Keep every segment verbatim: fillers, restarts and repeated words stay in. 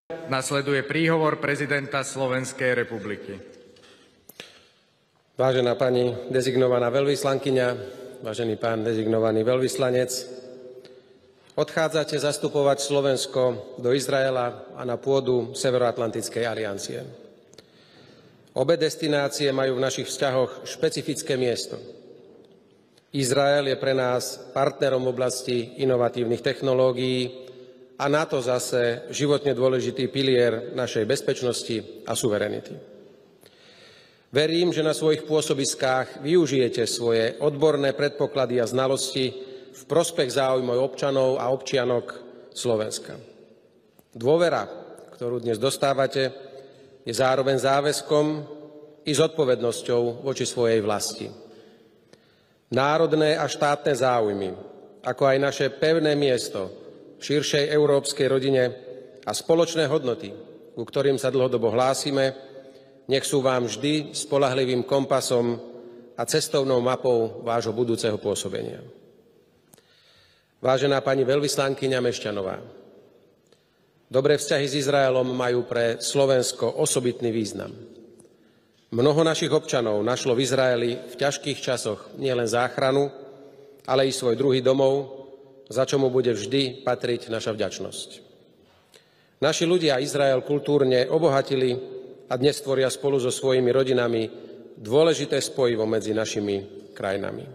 Nasleduje príhovor prezidenta Slovenskej republiky. Vážená pani dezignovaná veľvyslankyňa, vážený pán dezignovaný veľvyslanec, odchádzate zastupovať Slovensko do Izraela a na pôdu Severoatlantickej aliancie. Obe destinácie majú v našich vzťahoch špecifické miesto. Izrael je pre nás partnerom v oblasti inovatívnych technológií a NATO zase životne dôležitý pilier našej bezpečnosti a suverenity. Verím, že na svojich pôsobiskách využijete svoje odborné predpoklady a znalosti v prospech záujmov občanov a občianok Slovenska. Dôvera, ktorú dnes dostávate, je zároveň záväzkom i zodpovednosťou voči svojej vlasti. Národné a štátne záujmy, ako aj naše pevné miesto v širšej európskej rodine a spoločné hodnoty, ku ktorým sa dlhodobo hlásime, nech sú vám vždy spoľahlivým kompasom a cestovnou mapou vášho budúceho pôsobenia. Vážená pani veľvyslankyňa Mešťanová, dobré vzťahy s Izraelom majú pre Slovensko osobitný význam. Mnoho našich občanov našlo v Izraeli v ťažkých časoch nielen záchranu, ale i svoj druhý domov, za čo mu bude vždy patriť naša vďačnosť. Naši ľudia Izrael kultúrne obohatili a dnes tvoria spolu so svojimi rodinami dôležité spojivo medzi našimi krajinami.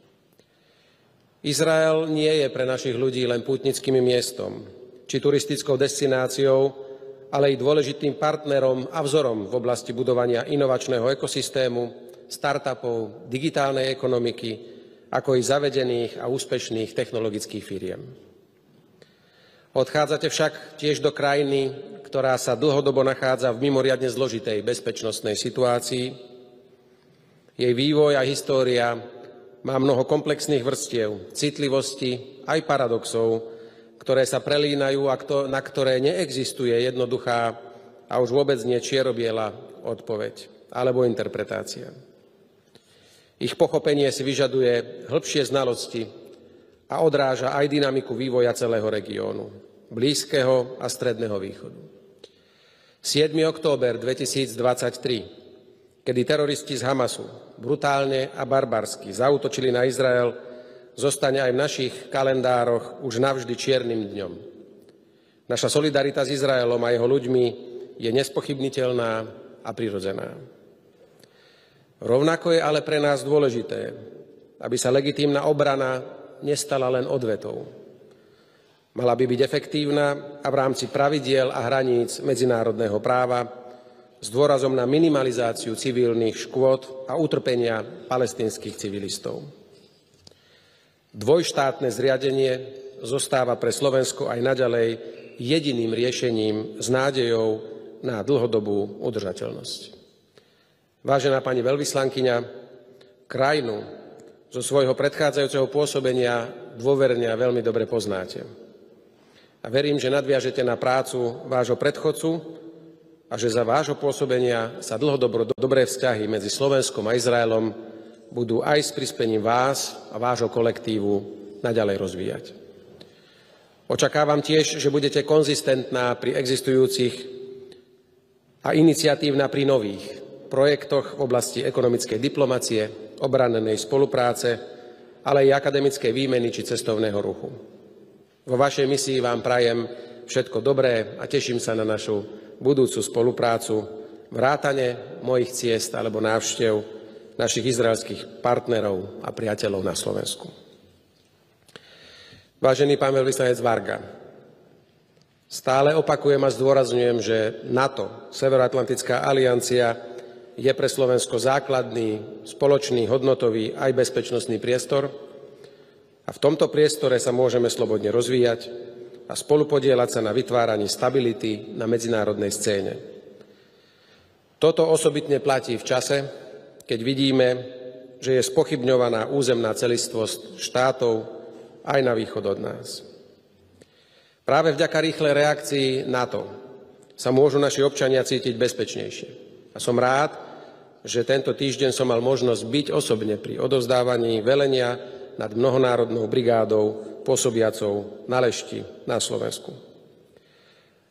Izrael nie je pre našich ľudí len pútnickým miestom či turistickou destináciou, ale i dôležitým partnerom a vzorom v oblasti budovania inovačného ekosystému, startupov, digitálnej ekonomiky, ako i zavedených a úspešných technologických firiem. Odchádzate však tiež do krajiny, ktorá sa dlhodobo nachádza v mimoriadne zložitej bezpečnostnej situácii. Jej vývoj a história má mnoho komplexných vrstiev, citlivosti aj paradoxov, ktoré sa prelínajú a na ktoré neexistuje jednoduchá a už vôbec nie čierobiela odpoveď alebo interpretácia. Ich pochopenie si vyžaduje hĺbšie znalosti a odráža aj dynamiku vývoja celého regiónu, Blízkeho a Stredného východu. siedmeho október dvetisícdvadsaťtri, kedy teroristi z Hamasu brutálne a barbarsky zaútočili na Izrael, zostane aj v našich kalendároch už navždy čiernym dňom. Naša solidarita s Izraelom a jeho ľuďmi je nespochybniteľná a prirodzená. Rovnako je ale pre nás dôležité, aby sa legitímna obrana nestala len odvetou. Mala by byť efektívna a v rámci pravidiel a hraníc medzinárodného práva s dôrazom na minimalizáciu civilných škôd a utrpenia palestínskych civilistov. Dvojštátne zriadenie zostáva pre Slovensko aj naďalej jediným riešením s nádejou na dlhodobú udržateľnosť. Vážená pani veľvyslankyňa, krajinu zo svojho predchádzajúceho pôsobenia dôverne a veľmi dobre poznáte. A verím, že nadviažete na prácu vášho predchodcu a že za vášho pôsobenia sa dlhodobo dobré vzťahy medzi Slovenskom a Izraelom budú aj s prispením vás a vášho kolektívu naďalej rozvíjať. Očakávam tiež, že budete konzistentná pri existujúcich a iniciatívna pri nových projektoch v oblasti ekonomickej diplomacie, obrannej spolupráce, ale aj akademickej výmeny či cestovného ruchu. Vo vašej misii vám prajem všetko dobré a teším sa na našu budúcu spoluprácu, vrátane mojich ciest alebo návštev našich izraelských partnerov a priateľov na Slovensku. Vážený pán veľvyslanec Varga, stále opakujem a zdôrazňujem, že NATO, Severoatlantická aliancia, je pre Slovensko základný, spoločný, hodnotový aj bezpečnostný priestor a v tomto priestore sa môžeme slobodne rozvíjať a spolupodieľať sa na vytváraní stability na medzinárodnej scéne. Toto osobitne platí v čase, keď vidíme, že je spochybňovaná územná celistvosť štátov aj na východ od nás. Práve vďaka rýchlej reakcii NATO sa môžu naši občania cítiť bezpečnejšie. A som rád, že tento týždeň som mal možnosť byť osobne pri odovzdávaní velenia nad mnohonárodnou brigádou pôsobiacou na Lešti na Slovensku.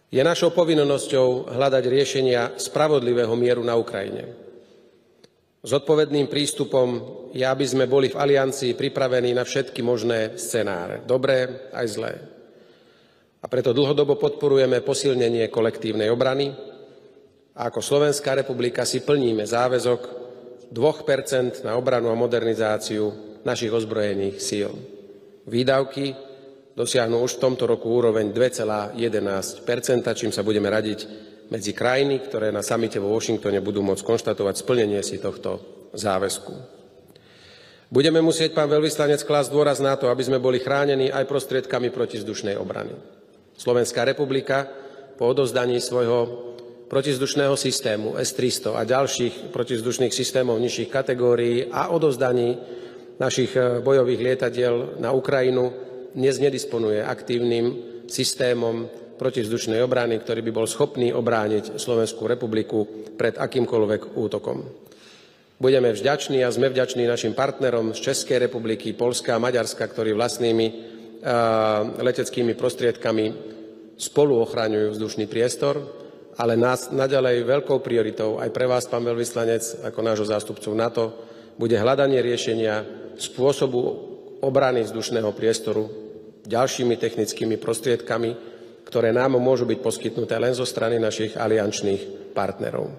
Je našou povinnosťou hľadať riešenia spravodlivého mieru na Ukrajine. Zodpovedným prístupom je, aby sme boli v aliancii pripravení na všetky možné scenáre, dobré aj zlé. A preto dlhodobo podporujeme posilnenie kolektívnej obrany a ako Slovenská republika si plníme záväzok dva percentá na obranu a modernizáciu našich ozbrojených síl. Výdavky dosiahnu už v tomto roku úroveň dva celé jedenásť percenta, čím sa budeme radiť medzi krajiny, ktoré na samite vo Washingtone budú môcť konštatovať splnenie si tohto záväzku. Budeme musieť, pán veľvyslanec, klásť dôraz na to, aby sme boli chránení aj prostriedkami protizdušnej obrany. Slovenská republika po odovzdaní svojho protizdušného systému es tristo a ďalších protizdušných systémov nižších kategórií a odovzdaní našich bojových lietadiel na Ukrajinu dnes nedisponuje aktívnym systémom protizdušnej obrany, ktorý by bol schopný obrániť Slovenskú republiku pred akýmkoľvek útokom. Budeme vďační a sme vďační našim partnerom z Českej republiky, Poľska a Maďarska, ktorí vlastnými uh, leteckými prostriedkami spolu ochraňujú vzdušný priestor, ale nás naďalej veľkou prioritou aj pre vás, pán veľvyslanec, ako nášho zástupcu v NATO, bude hľadanie riešenia spôsobu obrany vzdušného priestoru ďalšími technickými prostriedkami, ktoré nám môžu byť poskytnuté len zo strany našich aliančných partnerov.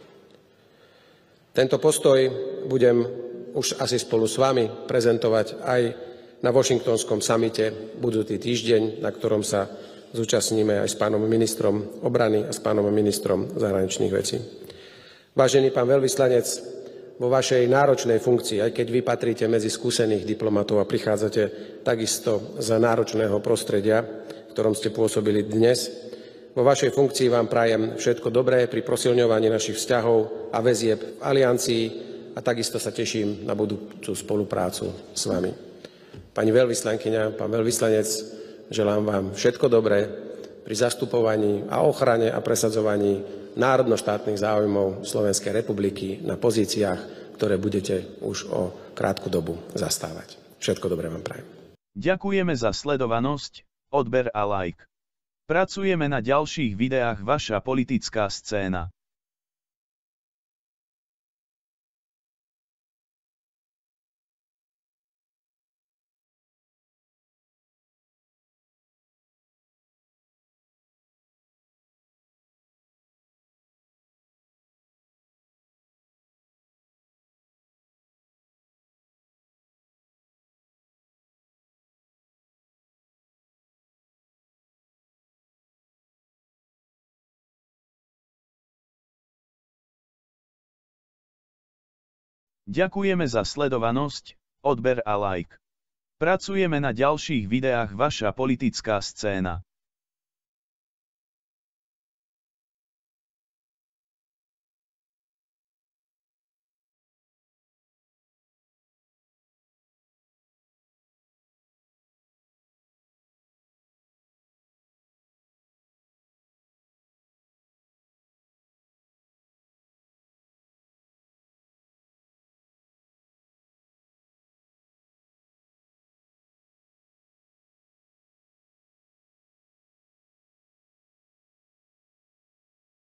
Tento postoj budem už asi spolu s vami prezentovať aj na Washingtonskom samite budúci týždeň, na ktorom sa zúčastníme aj s pánom ministrom obrany a s pánom ministrom zahraničných vecí. Vážený pán veľvyslanec, vo vašej náročnej funkcii, aj keď vy patríte medzi skúsených diplomatov a prichádzate takisto z náročného prostredia, v ktorom ste pôsobili dnes, vo vašej funkcii vám prajem všetko dobré pri posilňovaní našich vzťahov a väzieb v aliancii a takisto sa teším na budúcu spoluprácu s vami. Pani veľvyslankyňa, pán veľvyslanec, želám vám všetko dobré pri zastupovaní a ochrane a presadzovaní národnoštátnych záujmov Slovenskej republiky na pozíciách, ktoré budete už o krátku dobu zastávať. Všetko dobré vám prajem. Ďakujeme za sledovanosť, odber a like. Pracujeme na ďalších videách Vaša politická scéna. Ďakujeme za sledovanosť, odber a like. Pracujeme na ďalších videách Vaša politická scéna.